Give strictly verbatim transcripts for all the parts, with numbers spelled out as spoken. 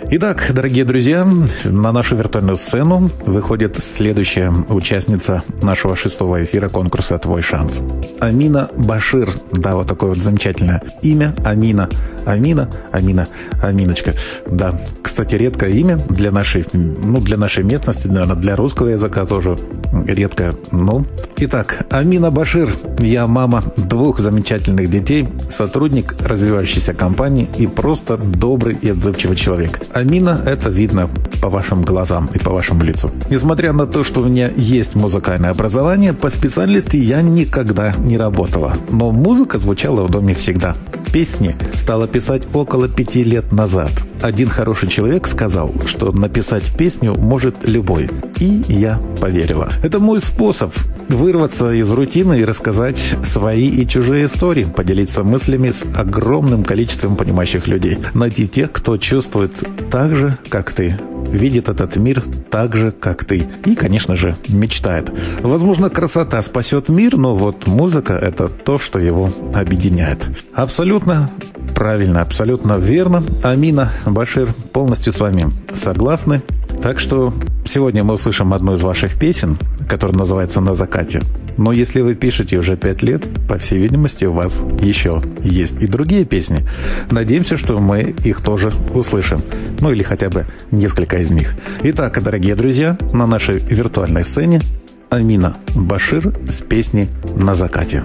Итак, дорогие друзья, на нашу виртуальную сцену выходит следующая участница нашего шестого эфира конкурса «Твой шанс». Амина Башир. Да, вот такое вот замечательное имя. Амина. Амина. Амина. Аминочка. Да, кстати, редкое имя для нашей, ну, для нашей местности, наверное, для русского языка тоже редкое. Ну, итак, Амина Башир. Я мама двух замечательных детей, сотрудник развивающейся компании и просто добрый и отзывчивый человек. Амина, это видно по вашим глазам и по вашему лицу. Несмотря на то, что у меня есть музыкальное образование, по специальности я никогда не работала. Но музыка звучала в доме всегда. Песни стала писать около пяти лет назад. Один хороший человек сказал, что написать песню может любой. И я поверила. Это мой способ вырваться из рутины и рассказать свои и чужие истории, поделиться мыслями с огромным количеством понимающих людей. Найти тех, кто чувствует так же, как ты, видит этот мир так же, как ты. И, конечно же, мечтает. Возможно, красота спасет мир, но вот музыка – это то, что его объединяет. Абсолютно правильно, абсолютно верно. Амина Башир, полностью с вами согласны. Так что сегодня мы услышим одну из ваших песен, которая называется «На закате». Но если вы пишете уже пять лет, по всей видимости, у вас еще есть и другие песни. Надеемся, что мы их тоже услышим. Ну или хотя бы несколько из них. Итак, дорогие друзья, на нашей виртуальной сцене Амина Башир с песней «На закате».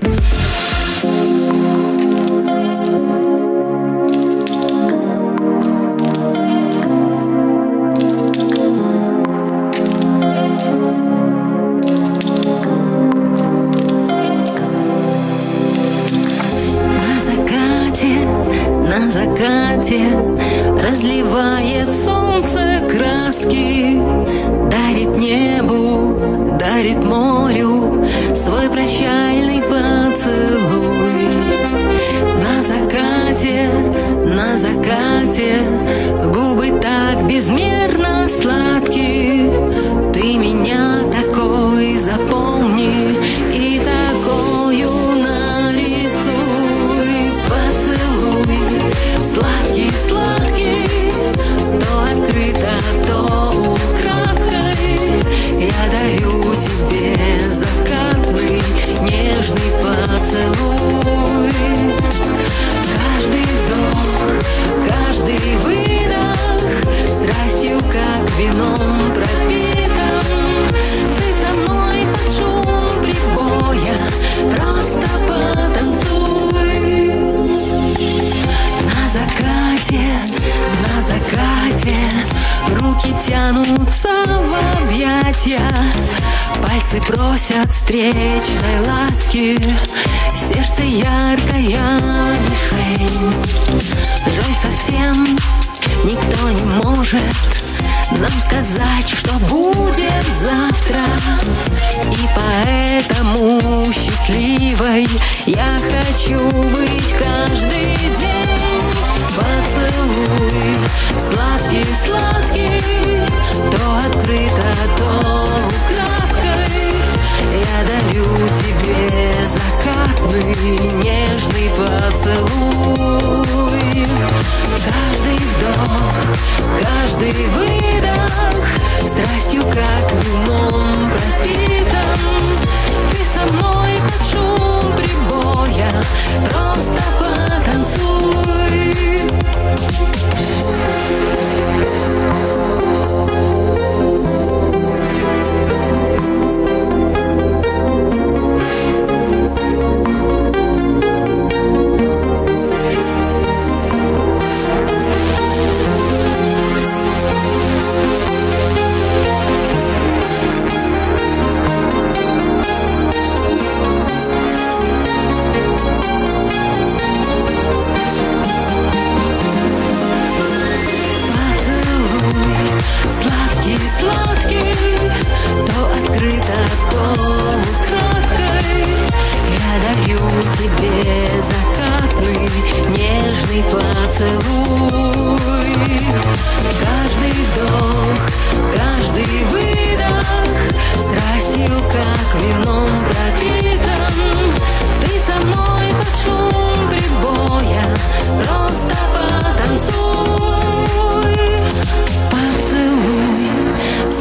Разливает солнце краски, дарит небу, дарит морю свой прощальный поцелуй. На закате, на закате губы так безмерно сладкие. Ты меня такой запомни и такою нарисуй. Поцелуй сладкий, сладкий, то открыто, то украдкой. Я дарю тебе закатный, нежный поцелуй. Каждый вдох, каждый выдох страстью, как вином пропитан. Ты со мной под шум прибоя, просто потанцуй. На закате, на закате руки тянутся в объятия, пальцы просят встречной ласки, сердце яркая мишень. Жаль, совсем никто не может нам сказать, что будет завтра. И поэтому счастливой я хочу быть каждый день. Поцелуй сладкий, сладкий, то открыто, то украдкой. Я дарю тебе закатный, нежный поцелуй. Каждый вдох, каждый выдох страстью, как вином пропитан. Ты со мной под шум прибоя, просто потанцуй.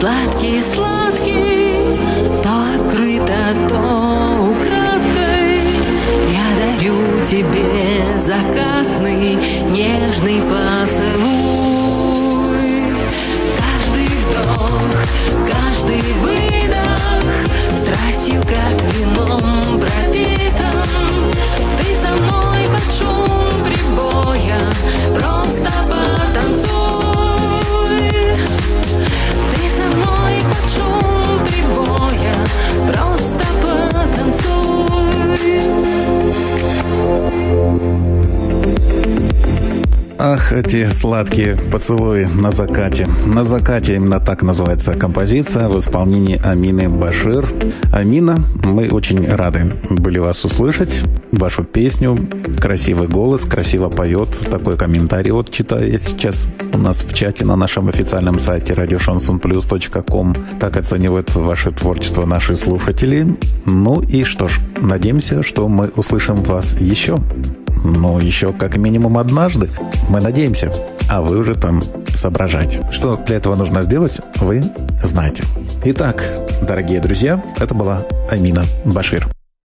Сладкий-сладкий, то открыто, то украдкой. Я дарю тебе закатный нежный поцелуй. Каждый вдох, каждый выдох страстью, как вином пропитан. Ты со мной под шум прибоя, просто потанцуй. Ты со мной под шум прибоя, просто потанцуй. Ах, эти сладкие поцелуи на закате. На закате именно так называется композиция в исполнении Амины Башир. Амина, мы очень рады были вас услышать, вашу песню, красивый голос, красиво поет. Такой комментарий вот читаю я сейчас у нас в чате на нашем официальном сайте радио шансон плюс точка ком. Так оценивают ваше творчество наши слушатели. Ну и что ж, надеемся, что мы услышим вас еще. Ну, еще как минимум однажды. Мы надеемся. А вы уже там соображайте. Что для этого нужно сделать, вы знаете. Итак, дорогие друзья, это была Амина Башир.